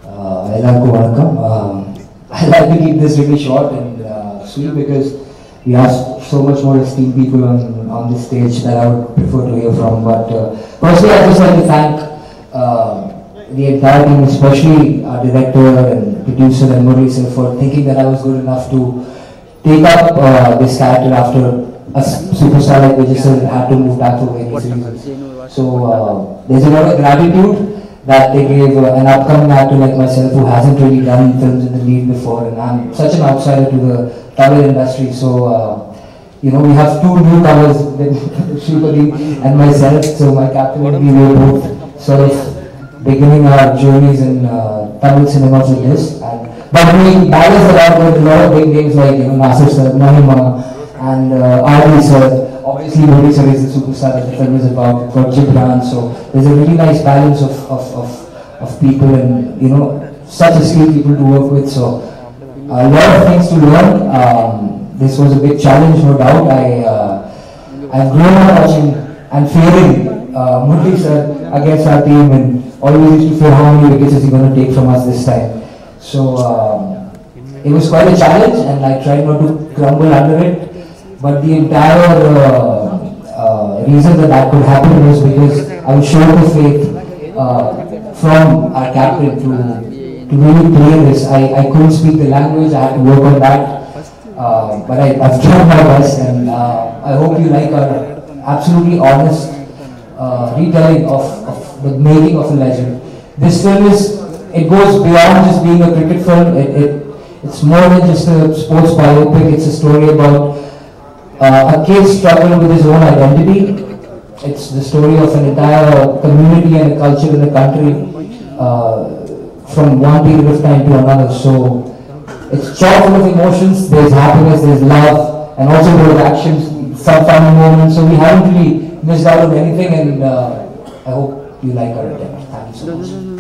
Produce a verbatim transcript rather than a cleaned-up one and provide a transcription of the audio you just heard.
Ellarku vanakkam. I'd like to keep this really short and uh, sweet because we have so much more esteemed people on, on this stage that I would prefer to hear from. But uh, firstly, I'd just like to thank uh, the entire team, especially our director and producer and Murli sir, for thinking that I was good enough to take up uh, this character after a superstar like Vijay sir had to move back for various reasons. So uh, there's a lot of gratitude that they gave uh, an upcoming actor like myself who hasn't really done films in the lead before, and I'm such an outsider to the Tamil industry. So uh, you know, we have two newcomers, Shupali and myself. So my captain will be, we both sort of beginning our journeys in uh, Tamil cinemas with this. And, but we balance it out with a lot of big names like, you know, Nasir sir, Mahima, and uh, R D sir. Obviously, Murli sir is the superstar that the film is about. For Gibran, so there's a really nice balance of, of, of, of people, and you know, such a skilled people to work with. So a lot of things to learn. Um, this was a big challenge, no doubt. I uh, I've grown up watching and fearing uh, Murli sir against our team, and always used to fear how many wickets is he going to take from us this time. So um, it was quite a challenge, and I tried not to crumble under it. But the entire uh, uh, reason that that could happen was because I was shown the faith uh, from our captain to, to really play this. I, I couldn't speak the language, I had to work on that. Uh, but I, I've tried my best, and uh, I hope you like our absolutely honest uh, retelling of, of the making of a legend. This film is, it goes beyond just being a cricket film. It, it, it's more than just a sports biopic. It's a story about Uh, a kid struggling with his own identity. It's the story of an entire community and a culture in the country uh, from one period of time to another. So it's chock full of emotions. There's happiness, there's love, and also there's actions, some funny moments. So we haven't really missed out on anything, and uh, I hope you like our attempt. Thank you so much.